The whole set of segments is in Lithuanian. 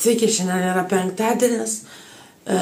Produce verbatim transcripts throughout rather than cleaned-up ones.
Sveiki, šiandien yra penktadienis, e,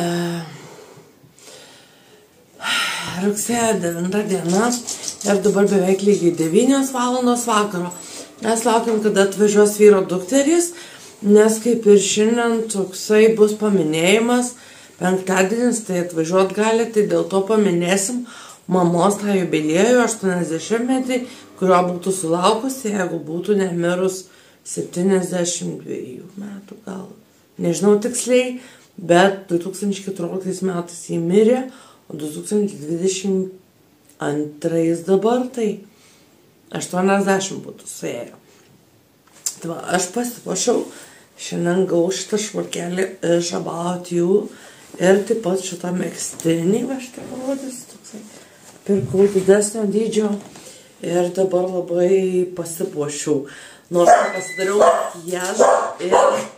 rugsėjo devinta diena ir dabar beveik lygiai devynios valandos vakaro. Mes laukiam, kada atvažiuos vyro dukterys, nes kaip ir šiandien toksai bus paminėjimas, penktadienis, tai atvažiuot gali, tai dėl to paminėsim mamos tą jubiliejų aštuoniasdešimtmetį, kurio būtų sulaukusi, jeigu būtų nemirus septyniasdešimt dviejų metų gal. Nežinau tiksliai, bet du tūkstančiai keturioliktais metais jį mirė, o du tūkstančiai dvidešimt antrais dabar tai aštuoniasdešimt būtų suėjo. Tai va, aš pasipuošiau, šiandien gavau šitą švarkelį iš About You ir taip pat šitą megztinį, va šitą parodys, toksai, pirkau didesnio dydžio ir dabar labai pasipuošiau. Nors pasidariau makiažą ir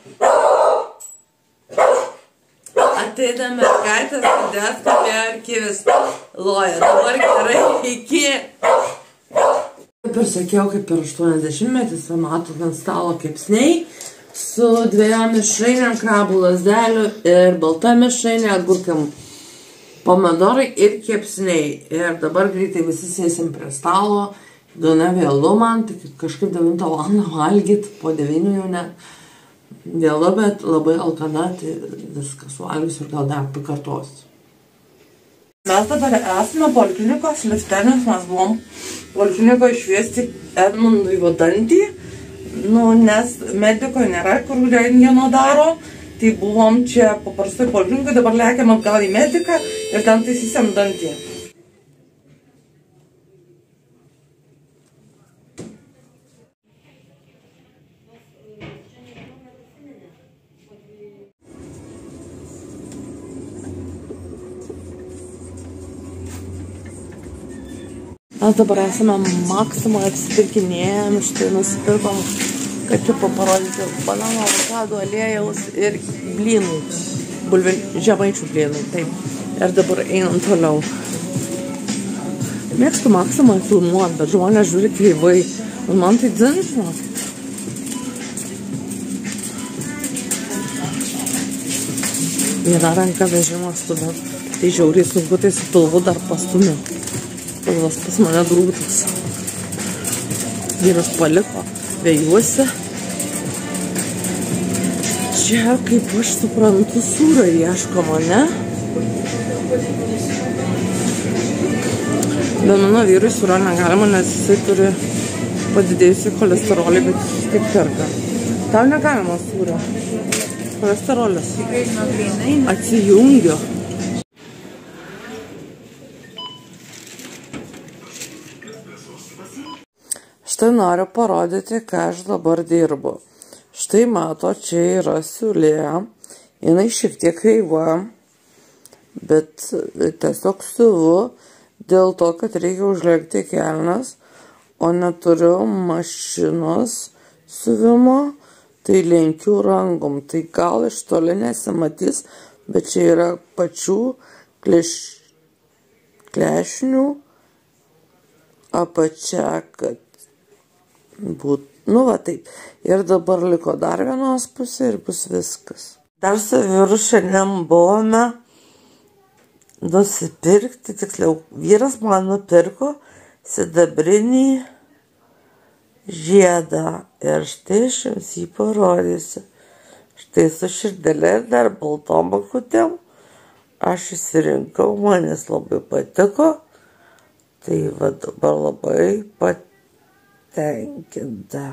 ateina mergaitės, kadės kalbėjo arkivis loja. Dabar gerai, iki. Kaip ir sakiau, kaip ir aštuoniasdešimtmetis, matot ant stalo kepsniai su dviejom mišrainėm, krabų lazdelių ir balta mišrainė, agurkiam pomidorai ir kepsniai. Ir dabar greitai visi sėsim prie stalo. Gana vėlu man, tai kažkaip devintą valandą valgyt, po devynių jau ne vėlu, bet labai alkana, tai viskas valgysiu ir gal dar pakartosiu. Mes dabar esame poliklinikos lifte, nes mes buvom polikliniko išviesti Edmundui vadantį, nu, nes mediko nėra, kur rentgeno daro, tai buvom čia paprastai poliklinikoje, dabar lekiam atgal į mediką ir ten taisysim dantį. Mes dabar esame Maximoje apsipirkinėjame, štai nusipirkom, kad čia paparodyti banano, avokado, aliejaus ir blynų, bulvinių, žemaičių blynų, taip. Ir dabar einam toliau. Mėgstu Maximoje filmuoti, bet žmonės žiūri kreivai. Man tai dzin, žinokit. Viena ranka vežimas tu, bet tai žiauriai sunku, tai su pilvu dar pastumiu. Pilvas pas mane drūtas. Vyras paliko vėjuose. Čia, kaip aš suprantu, sūrio ieškoma, ne? Bet mano vyrui sūrio negalima, nes jisai turi padidėjusi cholesterolį, bet jis taip perka. Tau negalima sūrio. Cholesterolis. Atsijungiu. Štai noriu parodyti, ką aš dabar dirbu. Štai mato, čia yra siūlė, jinai šiek tiek kreiva, bet tiesiog siuvu dėl to, kad reikia užlegti kelnes, o neturiu mašinos siuvimo, tai lenkiu rankom. Tai gal iš toli nesimatys, bet čia yra pačių kleš... klešnių apačia, kad būt, nu va taip. Ir dabar liko dar vienos pusė ir bus viskas. Dar su vyru šiandien buvome nusipirkti, tiksliau, vyras man nupirko sidabrinį žiedą. Ir štai aš jums jį parodysiu. Štai su širdelė ir dar baltom akutėm. Aš įsirinkau, man jis labai patiko. Tai va dabar labai patiko. Tenkinta.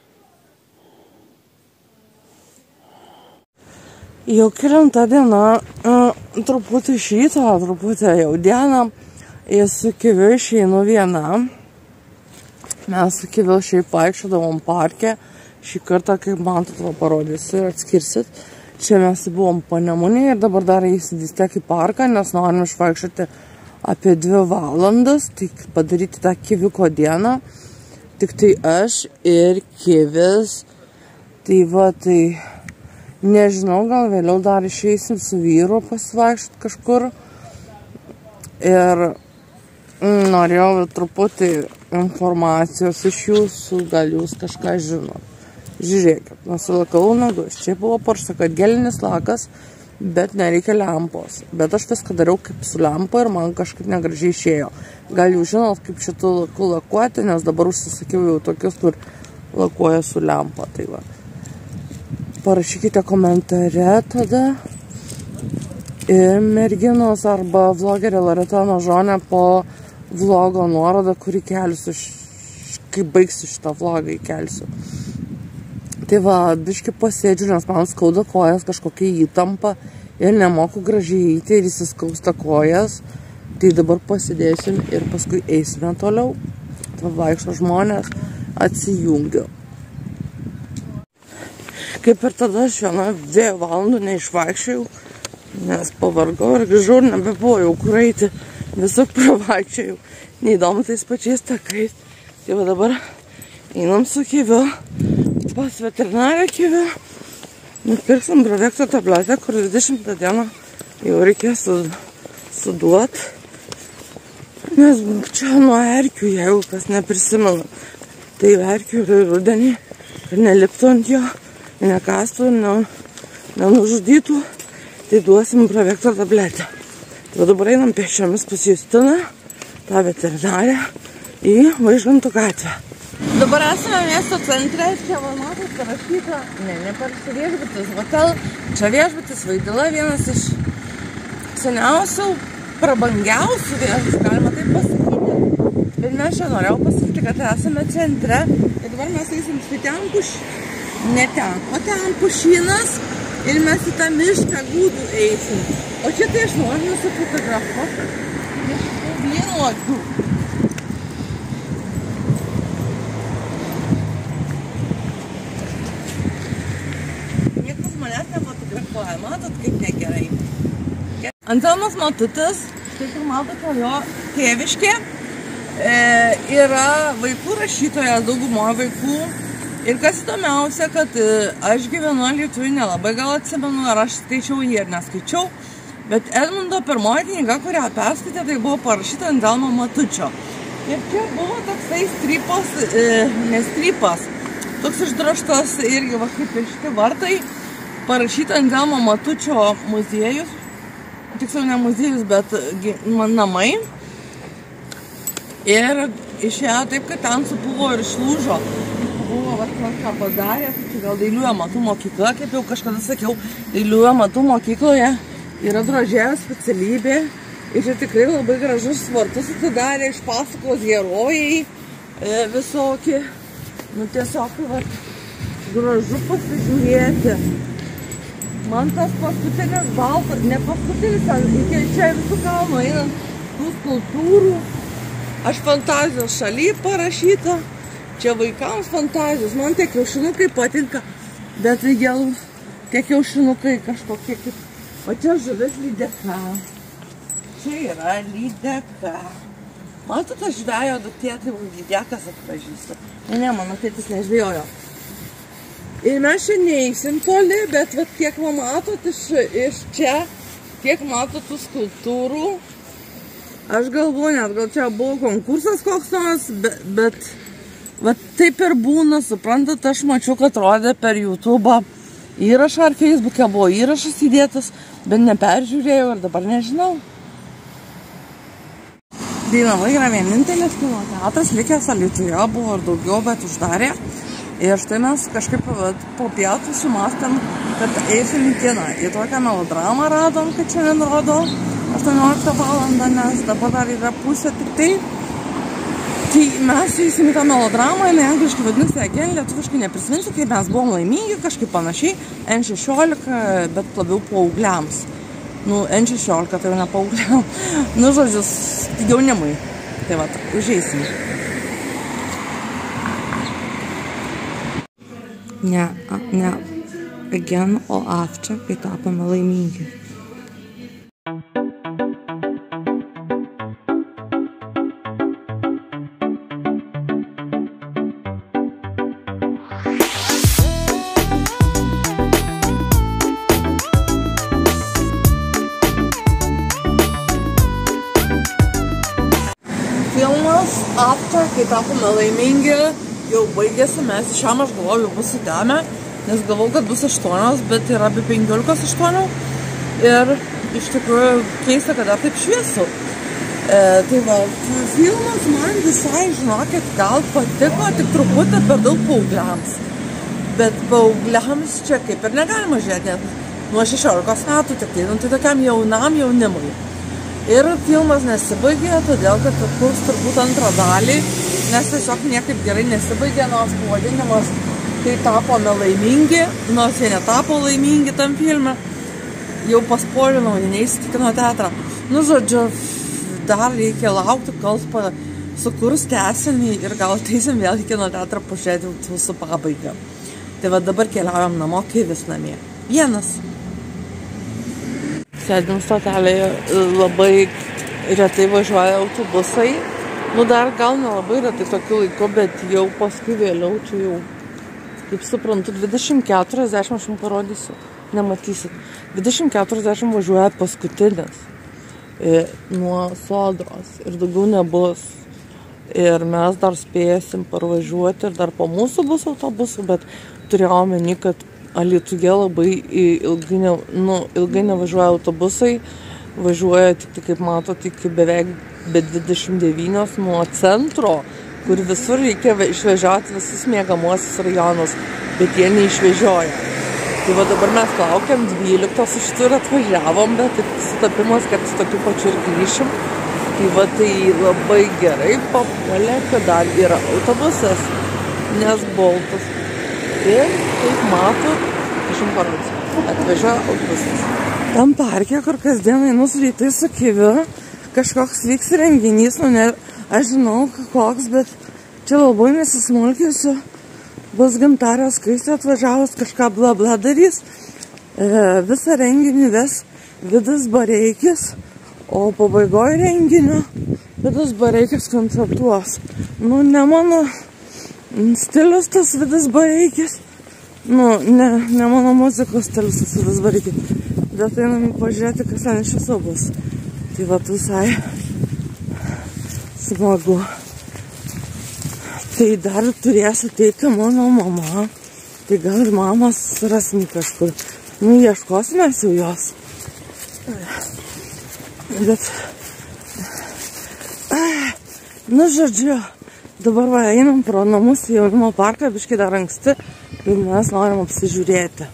Jau kelinta diena, truputį iš ryto, truputį jau dieną, ir su Kiviu išeinu viena. Mes su Kiviu šiaip vaikščiodavom parke, šį kartą, kaip man to parodysiu ir atskirsit. Čia mes buvom Panemunėje ir dabar dar eisim vis tiek į parką, nes norim išvaikščioti apie dvi valandas, tai padaryti tą Kiviuko dieną. Tik tai aš ir Kivis, tai va, tai nežinau, gal vėliau dar išeisim su vyru pasivaikščioti kažkur. Ir norėjau truputį informacijos iš jūsų, gal jūs kažką žinot. Žiūrėkit, nusilakau nagus. Čia buvo parašyta, kad gelinis lakas, bet nereikia lempos. Bet aš viską dariau kaip su lempa ir man kažkaip negražiai išėjo. Gal jūs žinot, kaip šitų lakų lakuoti, nes dabar užsisakiau jau tokius, kur lakuoja su lempa. Tai va. Parašykite komentare tada. Ir merginos arba vlogerė Loreta Nožonė po vlogo nuorodą, kurį kelsiu, kai baigsiu šitą vlogą įkelsiu. Tai va, biški pasėdžiu, nes man skauda kojas, kažkokia įtampa ir nemoku gražiai eiti ir įsiskausta kojas. Tai dabar pasėdėsim ir paskui eisime toliau. Tai vaikšto žmonės, atsijungiu. Kaip ir tada aš vieną dviejų valandų neišvaikščiau, nes pavargau ir grįžau ir nebebuvo jau kur eiti. Visur pravaikščiau, neįdomu tais pačiais takais. Tai va dabar einam su Kiviu pas veterinarę Kiviu. Nupirksim Bravekto tabletę, kur dvidešimtą dieną jau reikės suduot. Nes čia nuo erkių, jeigu kas neprisimena. Tai erkių ir rudenį, kad neliptų ant jo, nekastų, nenužudytų. Tai duosim Bravekto tabletę. Tai dabar einam pėsčiomis pas Justiną, tą veterinarę, į Vaižganto gatvę. Dabar esame miesto centre, čia va matot parašyta, ne, neparašyta viešbutis, hotel, čia viešbutis Vaidila, vienas iš seniausių, prabangiausių viešbučių, galima taip pasakyti. Bet mes čia norėjau pasakyti, kad esame centre ir dabar mes eisim štai ten puš, ne ten, o ten pušynas ir mes į tą mišką gūdų eisim. O čia tai aš noriu nusifotografuoti iš tų vynuogių. Matot, kaip negerai. Anselmas Matutis, štai kur matote jo tėviškė, e, yra vaikų rašytojas, daugumo vaikų. Ir kas įdomiausia, kad e, aš gyvenu Alytuj, nelabai gal atsimenu, ar aš skaičiau jį ar neskaičiau, bet Edmundo pirmoji knyga, kurią perskaitė, tai buvo parašyta Anselmo Matučio. Ir čia buvo toksai strypas, e, nestrypas, toks išdroštas irgi va kaip ir šitie vartai. Parašyta Anselmo Matučio muziejus, tiksliau ne muziejus, bet namai. Ir išėjo taip, kad ten supuvo ir išlūžo. Buvo va, ką padarė, tai gal Dailiųjų amatų mokykla, kaip jau kažkada sakiau, Dailiųjų amatų mokykloje yra drožėjo specialybė. Ir čia tikrai labai gražus vartus atidarė, iš pasakos herojai e, visokie. Nu tiesiog va, gražu pasižiūrėti. Man tas paskutinis baltas, ne paskutinis, iki čia visų kalno einant tų skulptūrų. Aš fantazijos šaly parašyta, čia vaikams fantazijos, man tie kiaušinukai patinka, bet vėl tie kiaušinukai kažkokie kaip. O čia žuvis lydeka. Čia yra lydeka. Matote, žvejo duktė, tai lydekas atpažįsta. Ne, ne, mano tėtis nežvejojo. Ir mes čia neįsim toli, bet vat, kiek man matot iš, iš čia, kiek matot tų skulptūrų. Aš galvoju, net gal čia buvo konkursas koks nors, bet, bet vat, taip ir būna, suprantat, aš mačiau, kad rodė per YouTube įrašą ar Facebook'e buvo įrašas įdėtas, bet neperžiūrėjau ir dabar nežinau. Dainava yra vienintelis kino teatras, likęs Alytuje, buvo ir daugiau, bet uždarė. Ir štai mes kažkaip po pietų sumastėm, kad eisim į kiną. Į tokią melodramą radom, kad šiandien rodo aštuonioliktą valandą, nes dabar dar yra pusė tik tai. Tai mes eisim į tą melodramą, jinai angliškai vadinasi Again, lietuviškai neprisiminsiu, kaip mes buvom laimingi, kažkaip panašiai, N šešiolika, bet labiau paaugliams. Nu, N šešiolika, tai jau ne paaugliam. Nu, žodžius, jaunimui. Tai va, užeisim. Ne, ne, Again, o After, kai tapome laimingi. Filmas After, kai tapome laimingi. jau baigėsi, mes šiam aš galvoju, jau bus įdėmę, nes galvau, kad bus aštuonios, bet yra apie penkiolikos aštuonių ir iš tikrųjų keista, kad dar taip šviesu. E, tai va, filmas man visai, žinokit, gal patiko, tik truputį per daug paaugliams. Bet paaugliams čia kaip ir negalima žiūrėti, net nuo šešiolikos metų, tik tai, nu, tai tokiam jaunam jaunimui. Ir filmas nesibaigė, todėl kad kurs turbūt antrą dalį, nes tiesiog niekaip gerai nesibaigė, nors pavadinimas tai tapome laimingi, nors jie netapo laimingi tam filme. Jau paspoilinau, jie neįsit į kino teatrą. Nu, žodžiu, dar reikia laukti, kol sukurs tęsinį ir gal ateisim vėl į kino teatrą pažiūrėti su pabaiga. Tai va dabar keliaujam namo, kai vis namie. Vienas. Sėdim stotelėje, labai retai važiuoja autobusai. Nu, dar gal nelabai retai tokiu laiku, bet jau paskui vėliau, čia jau, kaip suprantu, dvidešimt keturiasdešimt, aš jums parodysiu, nematysit. dvidešimt keturiasdešimt važiuoja paskutinis e, nuo Sodros ir daugiau nebus. Ir mes dar spėsim parvažiuoti ir dar po mūsų bus autobusų, bet turėjau omeny, kad Alytuje labai ilgai, ne, nu, ilgai nevažiuoja autobusai, važiuoja tik tai, kaip matot, iki beveik be dvidešimt devynios nuo centro, kur visur reikia išvežioti visus miegamuosius rajonus, bet jie neišvežioja. Tai va dabar mes laukiam dvyliktos iš tur atvažiavom, bet taip sutapimas, kad su tokiu pačiu ir grįšim. Tai va tai labai gerai papuolė, kad dar yra autobusas, nes Boltas. Ir, kaip matot, aš jums parodysiu, atvažiuoja autobusas. Tam parke, kur kasdien einu su rytais su Kiviu, kažkoks vyks renginys, nu ne, aš žinau koks, bet čia labai nesismulkiusiu, bus Gintarė Skaistė atvažiavus, kažką bla bla darys. E, visą renginį ves Vidas Bareikis, o pabaigoje renginio Vidas Bareikis koncertuos. Nu, ne mano stilius tas Vidas Bareikis, nu, ne, ne mano muzikos stilius tas Vidas Bareikis, bet einam pažiūrėti, kas ten iš viso bus. Tai va, visai smagu. Tai dar turės ateiti mano mama, tai gal ir mamas surasim kažkur. Nu, ieškosime jau jos. Bet, nu, žodžiu, dabar va, einam pro namus į jaunimo parką, biškai dar anksti, ir mes norim apsižiūrėti.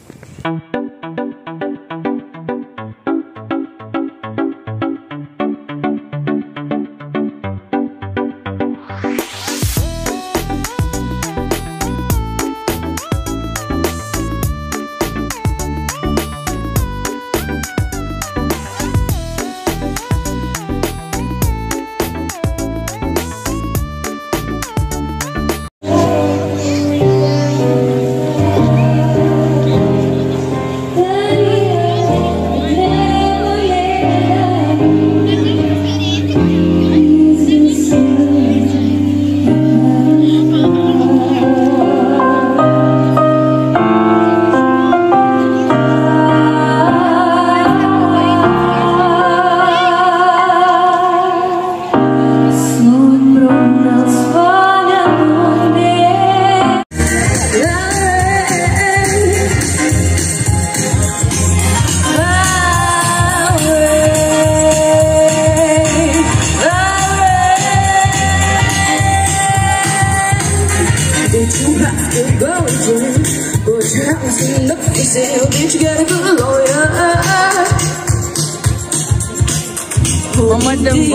Mama dingo.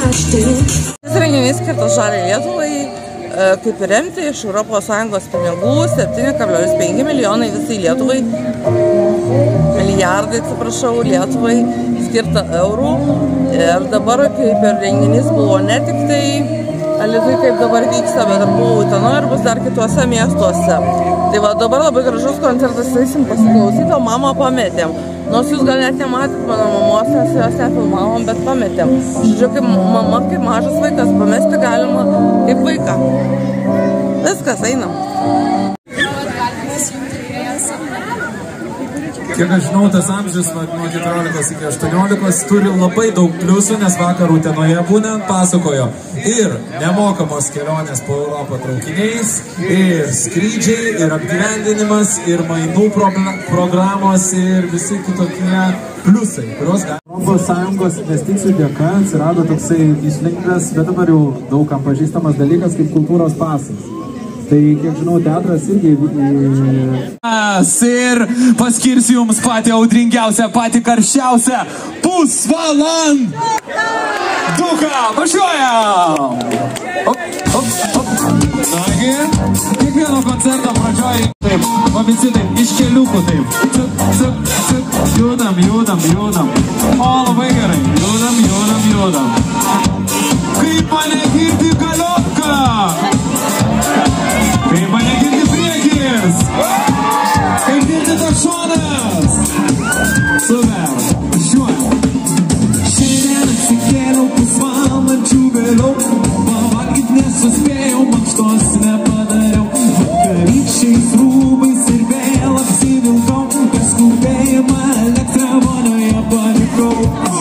Šis renginys skirtas Žaliai Lietuvai, kaip ir remti iš Europos Sąjungos pinigų, septyni kablelis penki milijonai visai Lietuvai, milijardai, atsiprašau, Lietuvai skirta eurų. Ir dabar kaip ir renginys buvo ne tik tai Alytui, kaip dabar vyksta, bet ir buvo Utenoje ir bus dar kituose miestuose. Tai va dabar labai gražus koncertas, eisim pasiklausyti, o mamą pametėm. Nors jūs gal net nematėt mano mamos, nes jos nefilmavom, bet pametėm. Žodžiu, kaip mama, kaip mažas vaikas, pamesti galima kaip vaiką. Viskas, einam. kiek aš žinau, tas amžius nuo keturiolikos iki aštuoniolikos turi labai daug pliusų, nes vakar Utenoje būnant pasakojo ir nemokamos kelionės po Europą traukiniais, ir skrydžiai, ir apgyvendinimas, ir mainų programos, ir visi kitokie pliusai, kurios gali. Europos Sąjungos investicijų dėka atsirado toksai išliktas, bet dabar jau daugam pažįstamas dalykas kaip kultūros pasas. Tai, kiek žinau, teatras irgi... Ir paskirsiu jums patį audringiausią, patį karščiausią pusvalandą. Duką, važiuojam! Op, op, op. Nagi, kiekvieno koncerto pradžioj, taip, o visi taip, iš keliukų taip. Cuk, cuk, cuk, judam, judam, judam. O, labai gerai, judam, judam, judam. Kaip mane girdi galiotka! Kaip mane girdi priekis! Kaip girdi tas šonas! Super! Važiuojam! Šiandien atsikėliau pusvalandžių vėliau, pavalgyt nesuspėjau, mankštos nepadariau. Vakarykščiais rūbais ir vėl apsivilkau, per skubėjimą elektrą vonioje palikau.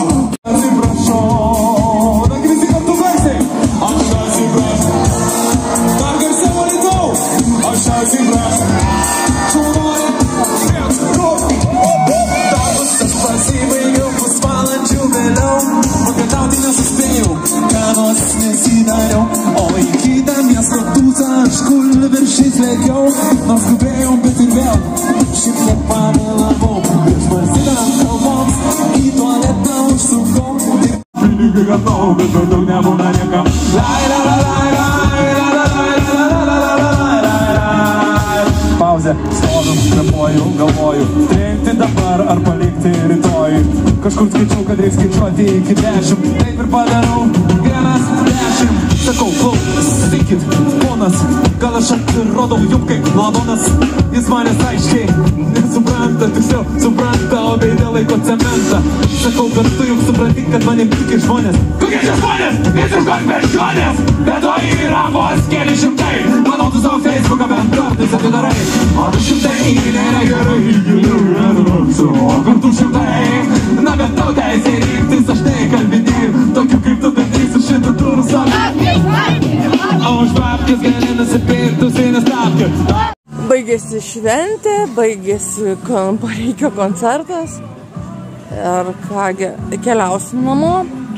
Atsiprašau, dar visi kartu garsiai! Aš atsiprašau! Dar garsiai valikau! Aš atsiprašau! Šaunuolė! Viens, du! Darbus aš pasibaigiau pusvalandžių vėliau, pagatauti nesuspėjau, kanos nesidariau, o į kitą miesto tūsą aš kulviršiais lėkiau, nors skubėjau, bet ir vėl šiek tiek pavėlavau, prieš valstybėm kalboms į tualetą užsukau. Pinigai gatau, bet per daug nebūna niekam. Lai, lai, lai, lai, lai, lai, lai, lai, lai. Pauzė, stovim, krepuoju, galvoju, trenkti dabar ar palikti rytoj. Kažkur skaičiau, kad reikia skaičiuoti iki dešimt, taip ir padarau, vienas, dešimt. Sakau, klausykit, ponas, gal aš atrodau jum kaip lavonas, jis manęs aiškiai nesupranta, tiksliau supranta, o veidė laiko cementą. Sakau, kad tu jums supranti, kad manim tiki žmonės. Kokie čia žmonės? Visiškos bežionės, bet to yra vos keli šimtai. Manau, tu savo Facebooką bent kartais atidarai, o du šimtai nėra gerai, giliau yra savo kartų šimtai. Na, bet tau teisė rinktis, aš tai kalbinėjau, tokių kaip tu bendrysiu šitą turų savo. O už babkės gali nusipirkti ausinės tapkės. Baigėsi šventė, baigėsi Pareikio koncertas ir kągi, keliausim namo.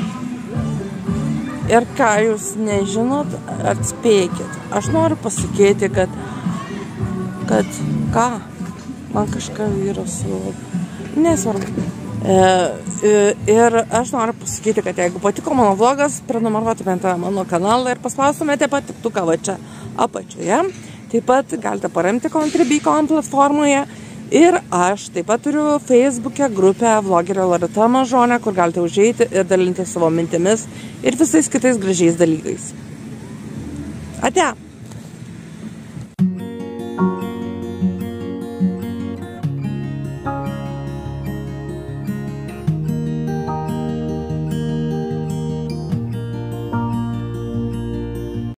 Ir ką jūs nežinot, atspėkit. Aš noriu pasakyti, kad, kad ką, man kažką yra su... Nesvarbu. E, e, ir aš noriu pasakyti, kad jeigu patiko mano vlogas, prenumeruotumėte mano kanalą ir paspaustumėte patiktuką va čia apačioje. Taip pat galite paremti Contribui.com platformoje. Ir aš taip pat turiu Facebook'e grupę vlogerio Loreta Mažonė, kur galite užeiti ir dalinti savo mintimis ir visais kitais gražiais dalykais. Ate!